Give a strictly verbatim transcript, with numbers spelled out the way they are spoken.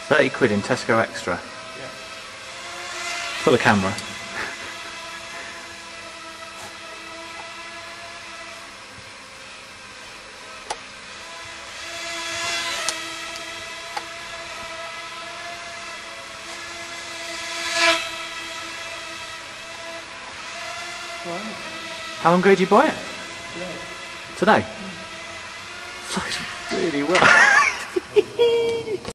thirty quid in Tesco Extra. Yeah. For the camera. Right. How long ago did you buy it? Yeah. Today? Mm. Really well.